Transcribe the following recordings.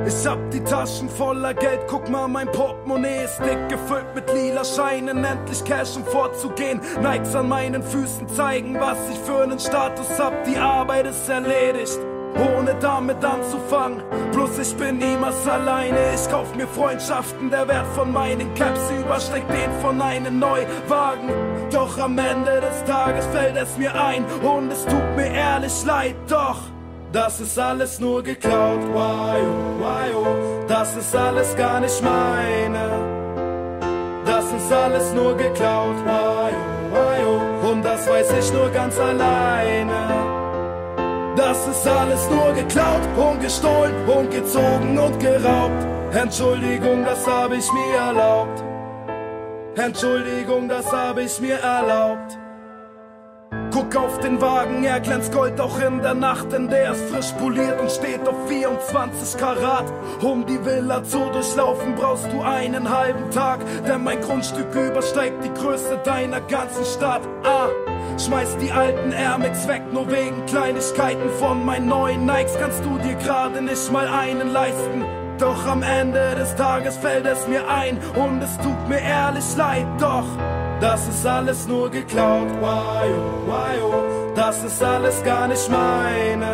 Ich hab die Taschen voller Geld, guck mal, mein Portemonnaie ist dick gefüllt mit lila Scheinen. Endlich Cash, um vorzugehen. Nikes an meinen Füßen zeigen, was ich für einen Status hab. Die Arbeit ist erledigt, ohne damit anzufangen. Bloß ich bin niemals alleine. Ich kauf mir Freundschaften, der Wert von meinen Caps übersteigt den von einem Neuwagen. Doch am Ende des Tages fällt es mir ein und es tut mir ehrlich leid. Doch das ist alles nur geklaut, why oh, das ist alles gar nicht meine. Das ist alles nur geklaut, why oh, und das weiß ich nur ganz alleine. Das ist alles nur geklaut und gestohlen und gezogen und geraubt. Entschuldigung, das hab ich mir erlaubt. Entschuldigung, das hab ich mir erlaubt. Guck auf den Wagen, er glänzt Gold auch in der Nacht, denn der ist frisch poliert und steht auf 24 Karat. Um die Villa zu durchlaufen brauchst du einen halben Tag, denn mein Grundstück übersteigt die Größe deiner ganzen Stadt. Schmeiß die alten Air Max weg, nur wegen Kleinigkeiten. Von meinen neuen Nikes kannst du dir gerade nicht mal einen leisten. Doch am Ende des Tages fällt es mir ein und es tut mir ehrlich leid. Doch das ist alles nur geklaut, why oh, das ist alles gar nicht meine.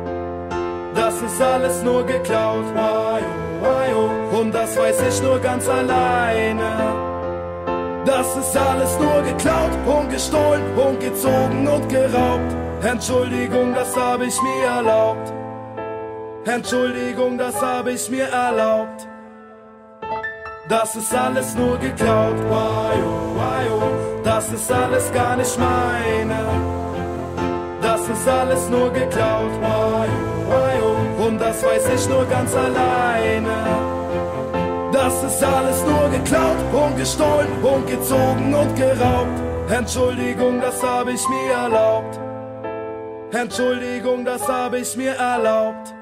Das ist alles nur geklaut, why oh, und das weiß ich nur ganz alleine. Das ist alles nur geklaut und gestohlen und gezogen und geraubt. Entschuldigung, das hab ich mir erlaubt. Entschuldigung, das hab ich mir erlaubt. Das ist alles nur geklaut, why oh, das ist alles gar nicht meine. Das ist alles nur geklaut, why oh, und das weiß ich nur ganz alleine. Das ist alles nur geklaut und gestohlen und gezogen und geraubt. Entschuldigung, das hab ich mir erlaubt. Entschuldigung, das hab ich mir erlaubt.